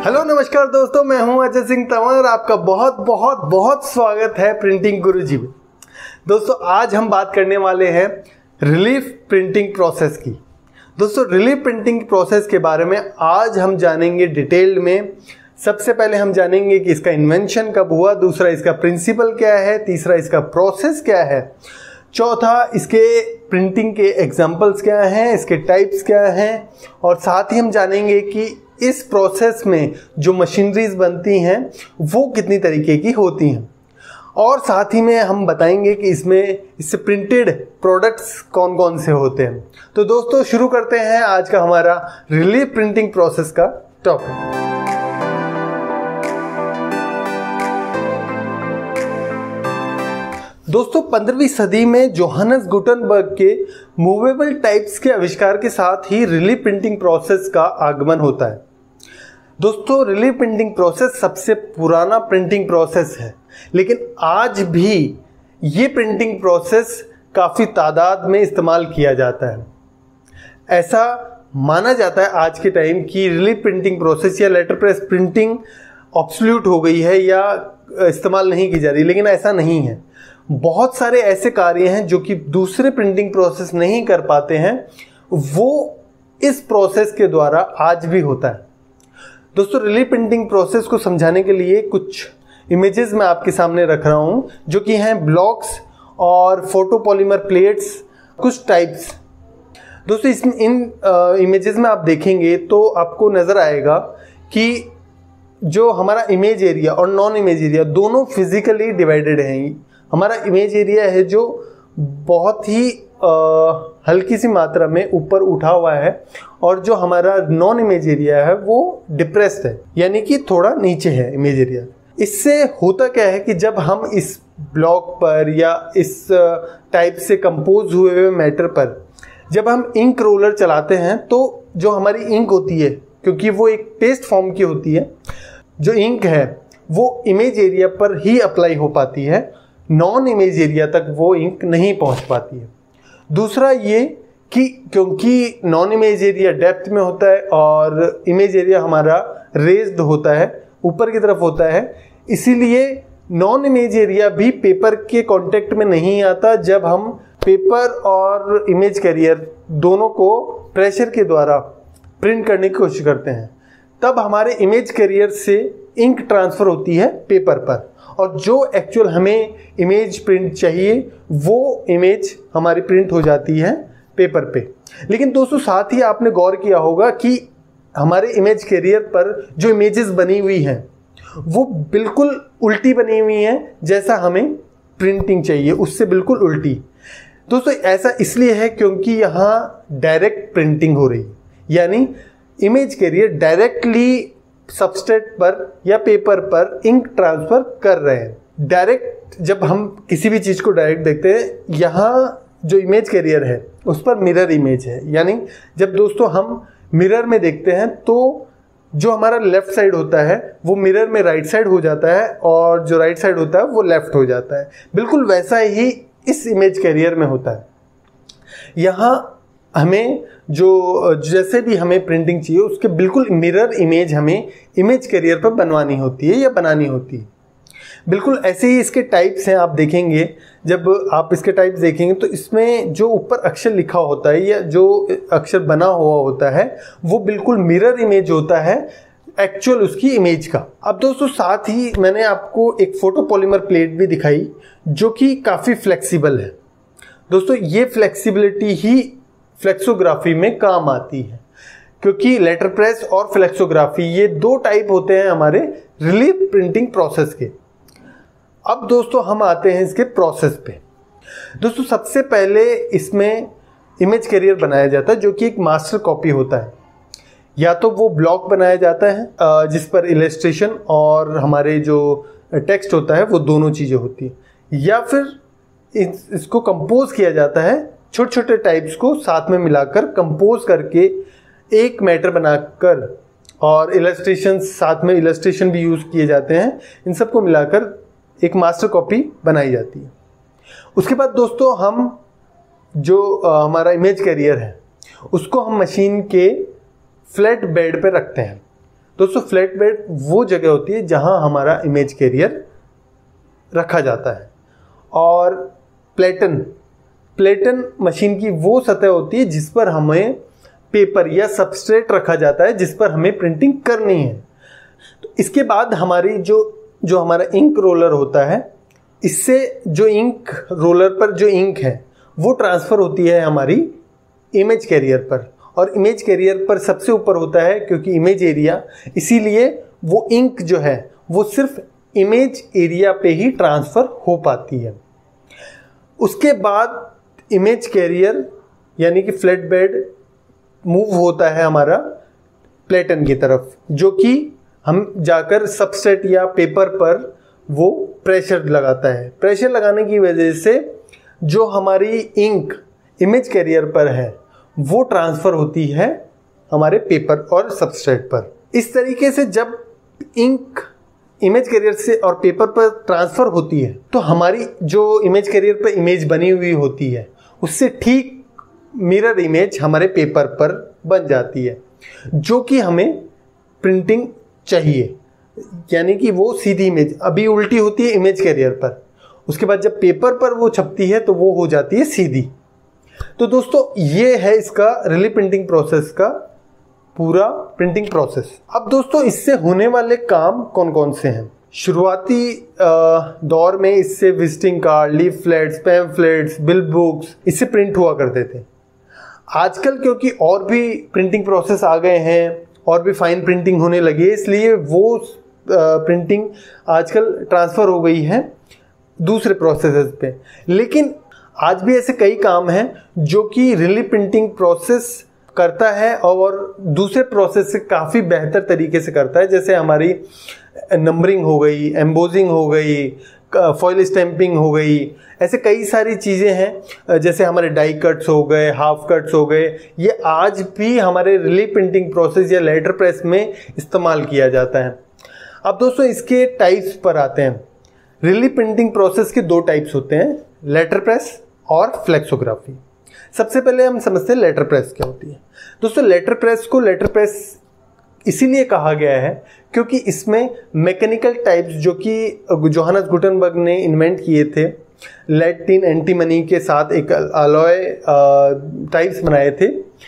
Hello नमस्कार दोस्तों, मैं हूं अजय सिंह तंवर। आपका बहुत बहुत बहुत स्वागत है प्रिंटिंग गुरुजी में। दोस्तों आज हम बात करने वाले हैं रिलीफ प्रिंटिंग प्रोसेस की। दोस्तों रिलीफ प्रिंटिंग प्रोसेस के बारे में आज हम जानेंगे डिटेल में। सबसे पहले हम जानेंगे कि इसका इन्वेंशन कब हुआ, दूसरा इसका प्रिंसिपल क्या है, तीसरा इसका प्रोसेस क्या है, चौथा इसके प्रिंटिंग के एग्जाम्पल्स क्या हैं, इसके टाइप्स क्या हैं, और साथ ही हम जानेंगे कि इस प्रोसेस में जो मशीनरीज बनती हैं वो कितनी तरीके की होती हैं, और साथ ही में हम बताएंगे कि इससे प्रिंटेड प्रोडक्ट्स कौन कौन से होते हैं। तो दोस्तों शुरू करते हैं आज का हमारा रिलीफ प्रिंटिंग प्रोसेस का टॉपिक। दोस्तों 15वीं सदी में जोहानस गुटेनबर्ग के मूवेबल टाइप्स के आविष्कार के साथ ही रिलीफ प्रिंटिंग प्रोसेस का आगमन होता है। दोस्तों रिलीफ प्रिंटिंग प्रोसेस सबसे पुराना प्रिंटिंग प्रोसेस है, लेकिन आज भी ये प्रिंटिंग प्रोसेस काफ़ी तादाद में इस्तेमाल किया जाता है। ऐसा माना जाता है आज के टाइम कि रिलीफ प्रिंटिंग प्रोसेस या लेटर प्रेस प्रिंटिंग ऑब्सोल्यूट हो गई है या इस्तेमाल नहीं की जा रही, लेकिन ऐसा नहीं है। बहुत सारे ऐसे कार्य हैं जो कि दूसरे प्रिंटिंग प्रोसेस नहीं कर पाते हैं, वो इस प्रोसेस के द्वारा आज भी होता है। दोस्तों रिलीफ प्रिंटिंग प्रोसेस को समझाने के लिए कुछ इमेजेस मैं आपके सामने रख रहा हूं, जो कि हैं ब्लॉक्स और फोटोपॉलीमर प्लेट्स, कुछ टाइप्स। दोस्तों इन इमेजेस में आप देखेंगे तो आपको नज़र आएगा कि जो हमारा इमेज एरिया और नॉन इमेज एरिया दोनों फिजिकली डिवाइडेड हैं। हमारा इमेज एरिया है जो बहुत ही हल्की सी मात्रा में ऊपर उठा हुआ है, और जो हमारा नॉन इमेज एरिया है वो डिप्रेस्ड है, यानी कि थोड़ा नीचे है इमेज एरिया। इससे होता क्या है कि जब हम इस ब्लॉक पर या इस टाइप से कंपोज हुए मैटर पर जब हम इंक रोलर चलाते हैं, तो जो हमारी इंक होती है, क्योंकि वो एक पेस्ट फॉर्म की होती है, जो इंक है वो इमेज एरिया पर ही अप्लाई हो पाती है, नॉन इमेज एरिया तक वो इंक नहीं पहुंच पाती है। दूसरा ये कि क्योंकि नॉन इमेज एरिया डेप्थ में होता है और इमेज एरिया हमारा रेज्ड होता है, ऊपर की तरफ होता है, इसीलिए नॉन इमेज एरिया भी पेपर के कांटेक्ट में नहीं आता। जब हम पेपर और इमेज कैरियर दोनों को प्रेशर के द्वारा प्रिंट करने की कोशिश करते हैं, तब हमारे इमेज कैरियर से इंक ट्रांसफ़र होती है पेपर पर, और जो एक्चुअल हमें इमेज प्रिंट चाहिए वो इमेज हमारी प्रिंट हो जाती है पेपर पे। लेकिन दोस्तों साथ ही आपने गौर किया होगा कि हमारे इमेज कैरियर पर जो इमेजेस बनी हुई हैं वो बिल्कुल उल्टी बनी हुई हैं, जैसा हमें प्रिंटिंग चाहिए उससे बिल्कुल उल्टी। दोस्तों ऐसा इसलिए है क्योंकि यहाँ डायरेक्ट प्रिंटिंग हो रही है, यानी इमेज कैरियर डायरेक्टली सबस्ट्रेट पर या पेपर पर इंक ट्रांसफ़र कर रहे हैं। डायरेक्ट जब हम किसी भी चीज़ को डायरेक्ट देखते हैं, यहाँ जो इमेज कैरियर है उस पर मिरर इमेज है, यानी जब दोस्तों हम मिरर में देखते हैं तो जो हमारा लेफ़्ट साइड होता है वो मिरर में राइट साइड हो जाता है, और जो राइट साइड होता है वो लेफ़्ट हो जाता है। बिल्कुल वैसा ही इस इमेज कैरियर में होता है। यहाँ हमें जो जैसे भी हमें प्रिंटिंग चाहिए उसके बिल्कुल मिरर इमेज हमें इमेज कैरियर पर बनवानी होती है या बनानी होती है। बिल्कुल ऐसे ही इसके टाइप्स हैं। आप देखेंगे, जब आप इसके टाइप्स देखेंगे तो इसमें जो ऊपर अक्षर लिखा होता है या जो अक्षर बना हुआ होता है वो बिल्कुल मिरर इमेज होता है एक्चुअल उसकी इमेज का। अब दोस्तों साथ ही मैंने आपको एक फोटोपॉलीमर प्लेट भी दिखाई जो कि काफ़ी फ्लेक्सिबल है। दोस्तों ये फ्लेक्सिबिलिटी ही फ्लेक्सोग्राफी में काम आती है, क्योंकि लेटर प्रेस और फ्लेक्सोग्राफी ये दो टाइप होते हैं हमारे रिलीफ प्रिंटिंग प्रोसेस के। अब दोस्तों हम आते हैं इसके प्रोसेस पे। दोस्तों सबसे पहले इसमें इमेज कैरियर बनाया जाता है, जो कि एक मास्टर कॉपी होता है। या तो वो ब्लॉक बनाया जाता है जिस पर इलस्ट्रेशन और हमारे जो टेक्स्ट होता है वो दोनों चीज़ें होती हैं, या फिर इसको कंपोज किया जाता है, छोटे छोटे टाइप्स को साथ में मिलाकर कंपोज करके एक मैटर बनाकर, और इलस्ट्रेशन साथ में इलस्ट्रेशन भी यूज़ किए जाते हैं, इन सबको मिलाकर एक मास्टर कॉपी बनाई जाती है। उसके बाद दोस्तों हम जो हमारा इमेज कैरियर है उसको हम मशीन के फ्लैट बेड पे रखते हैं। दोस्तों फ्लैट बेड वो जगह होती है जहां हमारा इमेज कैरियर रखा जाता है। और प्लेटन मशीन की वो सतह होती है जिस पर हमें पेपर या सबस्ट्रेट रखा जाता है जिस पर हमें प्रिंटिंग करनी है। तो इसके बाद हमारी जो हमारा इंक रोलर होता है, इससे जो इंक रोलर पर जो इंक है वो ट्रांसफ़र होती है हमारी इमेज कैरियर पर। और इमेज कैरियर पर सबसे ऊपर होता है क्योंकि इमेज एरिया, इसीलिए वो इंक जो है वो सिर्फ इमेज एरिया पे ही ट्रांसफ़र हो पाती है। उसके बाद इमेज कैरियर यानी कि फ्लैट बेड मूव होता है हमारा प्लेटन की तरफ, जो कि हम जाकर सबस्ट्रेट या पेपर पर वो प्रेशर लगाता है। प्रेशर लगाने की वजह से जो हमारी इंक इमेज कैरियर पर है वो ट्रांसफ़र होती है हमारे पेपर और सबस्ट्रेट पर। इस तरीके से जब इंक इमेज कैरियर से और पेपर पर ट्रांसफ़र होती है तो हमारी जो इमेज कैरियर पर इमेज बनी हुई होती है उससे ठीक मिरर इमेज हमारे पेपर पर बन जाती है, जो कि हमें प्रिंटिंग चाहिए। यानी कि वो सीधी इमेज अभी उल्टी होती है इमेज कैरियर पर, उसके बाद जब पेपर पर वो छपती है तो वो हो जाती है सीधी। तो दोस्तों ये है इसका रिली प्रिंटिंग प्रोसेस का पूरा प्रिंटिंग प्रोसेस। अब दोस्तों इससे होने वाले काम कौन कौन से हैं? शुरुआती दौर में इससे visiting card, leaflets, pamphlets, bill books इससे प्रिंट हुआ करते थे। आजकल क्योंकि और भी प्रिंटिंग प्रोसेस आ गए हैं और भी फाइन प्रिंटिंग होने लगी है, इसलिए वो प्रिंटिंग आजकल ट्रांसफ़र हो गई है दूसरे प्रोसेसेस पे। लेकिन आज भी ऐसे कई काम हैं जो कि रिली प्रिंटिंग प्रोसेस करता है और दूसरे प्रोसेस से काफ़ी बेहतर तरीके से करता है। जैसे हमारी नंबरिंग हो गई, एम्बोजिंग हो गई, फॉइल स्टैंपिंग हो गई, ऐसे कई सारी चीज़ें हैं। जैसे हमारे डाई कट्स हो गए, हाफ कट्स हो गए, ये आज भी हमारे रिली प्रिंटिंग प्रोसेस या लेटर प्रेस में इस्तेमाल किया जाता है। अब दोस्तों इसके टाइप्स पर आते हैं। रिली प्रिंटिंग प्रोसेस के दो टाइप्स होते हैं, लेटर प्रेस और फ्लेक्सोग्राफी। सबसे पहले हम समझते हैं लेटर प्रेस क्या होती है। दोस्तों लेटर प्रेस को लेटर प्रेस इसीलिए कहा गया है क्योंकि इसमें मैकेनिकल टाइप्स जो कि जोहानस गुटेनबर्ग ने इन्वेंट किए थे, लेड टिन एंटीमनी के साथ एक अलॉय टाइप्स बनाए थे,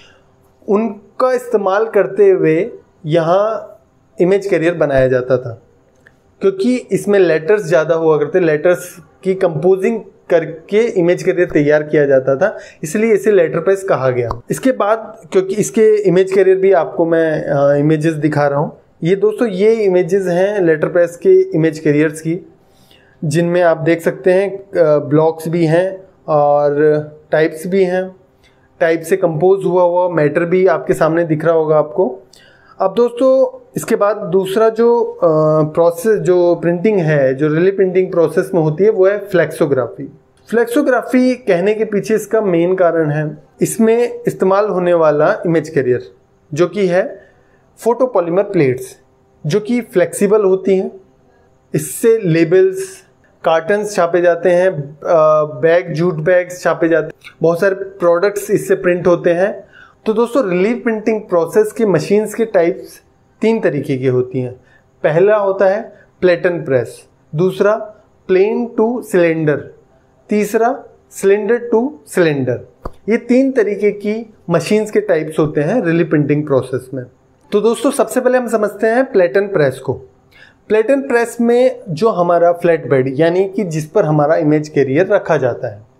उनका इस्तेमाल करते हुए यहाँ इमेज कैरियर बनाया जाता था। क्योंकि इसमें लेटर्स ज़्यादा हुआ करते, लेटर्स की कंपोजिंग करके इमेज कैरियर तैयार किया जाता था, इसलिए इसे लेटर प्रेस कहा गया। इसके बाद क्योंकि इसके इमेज कैरियर भी आपको मैं इमेजेस दिखा रहा हूँ। ये दोस्तों ये इमेजेस हैं लेटर प्रेस के इमेज कैरियर्स की, जिनमें आप देख सकते हैं ब्लॉक्स भी हैं और टाइप्स भी हैं। टाइप से कंपोज हुआ मैटर भी आपके सामने दिख रहा होगा आपको। अब दोस्तों इसके बाद दूसरा जो प्रोसेस जो प्रिंटिंग है, जो रिली प्रिंटिंग प्रोसेस में होती है, वो है फ्लेक्सोग्राफी। फ्लेक्सोग्राफी कहने के पीछे इसका मेन कारण है इसमें इस्तेमाल होने वाला इमेज कैरियर, जो कि है फोटोपॉलीमर प्लेट्स, जो कि फ्लेक्सिबल होती हैं। इससे लेबल्स, कार्टन्स छापे जाते हैं, बैग, जूट बैग्स छापे जाते हैं, बहुत सारे प्रोडक्ट्स इससे प्रिंट होते हैं। तो दोस्तों रिली प्रिंटिंग प्रोसेस की मशीन्स के टाइप्स तीन तरीके की होती हैं। पहला होता है प्लेटन प्रेस, दूसरा प्लेन टू सिलेंडर, तीसरा सिलेंडर टू सिलेंडर। ये तीन तरीके की मशीन्स के टाइप्स होते हैं रिली प्रिंटिंग प्रोसेस में। तो दोस्तों सबसे पहले हम समझते हैं प्लेटन प्रेस को। प्लेटन प्रेस में जो हमारा फ्लैट बेड यानी कि जिस पर हमारा इमेज कैरियर रखा जाता है,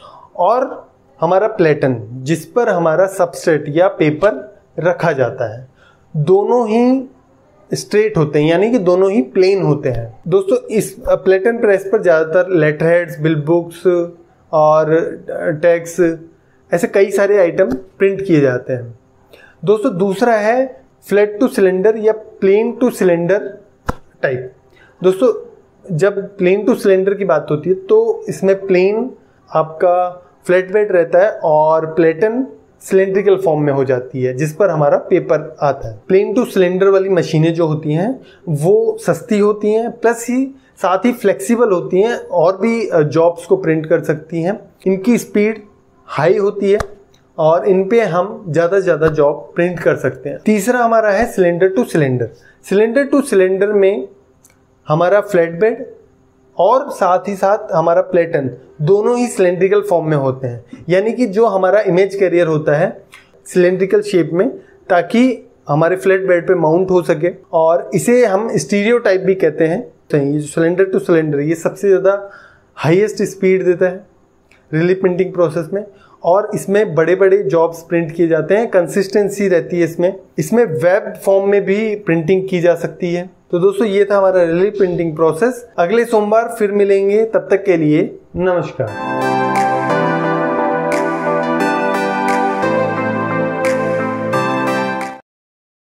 और हमारा प्लेटन जिस पर हमारा सबस्ट्रेट या पेपर रखा जाता है, दोनों ही स्ट्रेट होते हैं, यानी कि दोनों ही प्लेन होते हैं। दोस्तों इस प्लेटन प्रेस पर ज़्यादातर लेटर हेड्स, बिल बुक्स और टैग्स, ऐसे कई सारे आइटम प्रिंट किए जाते हैं। दोस्तों दूसरा है फ्लैट टू सिलेंडर या प्लेन टू सिलेंडर टाइप। दोस्तों जब प्लेन टू सिलेंडर की बात होती है तो इसमें प्लेन आपका फ्लैट बेड रहता है और प्लेटन सिलेंड्रिकल फॉर्म में हो जाती है जिस पर हमारा पेपर आता है। प्लेन टू सिलेंडर वाली मशीनें जो होती हैं वो सस्ती होती हैं, प्लस ही साथ ही फ्लेक्सिबल होती हैं और भी जॉब्स को प्रिंट कर सकती हैं। इनकी स्पीड हाई होती है और इन पे हम ज़्यादा से ज़्यादा जॉब प्रिंट कर सकते हैं। तीसरा हमारा है cylinder to cylinder. Cylinder to cylinder में हमारा फ्लैट बेड और साथ ही साथ हमारा प्लेटन दोनों ही सिलेंड्रिकल फॉर्म में होते हैं, यानी कि जो हमारा इमेज कैरियर होता है सिलेंड्रिकल शेप में, ताकि हमारे फ्लैट बेड पे माउंट हो सके। और इसे हम स्टीरियो टाइप भी कहते हैं। तो ये जो सिलेंडर टू सिलेंडर ये सबसे ज़्यादा हाईएस्ट स्पीड देता है रिलीफ प्रिंटिंग प्रोसेस में, और इसमें बड़े बड़े जॉब्स प्रिंट किए जाते हैं। कंसिस्टेंसी रहती है इसमें वेब फॉर्म में भी प्रिंटिंग की जा सकती है। तो दोस्तों ये था हमारा रिलीफ प्रिंटिंग प्रोसेस। अगले सोमवार फिर मिलेंगे, तब तक के लिए नमस्कार।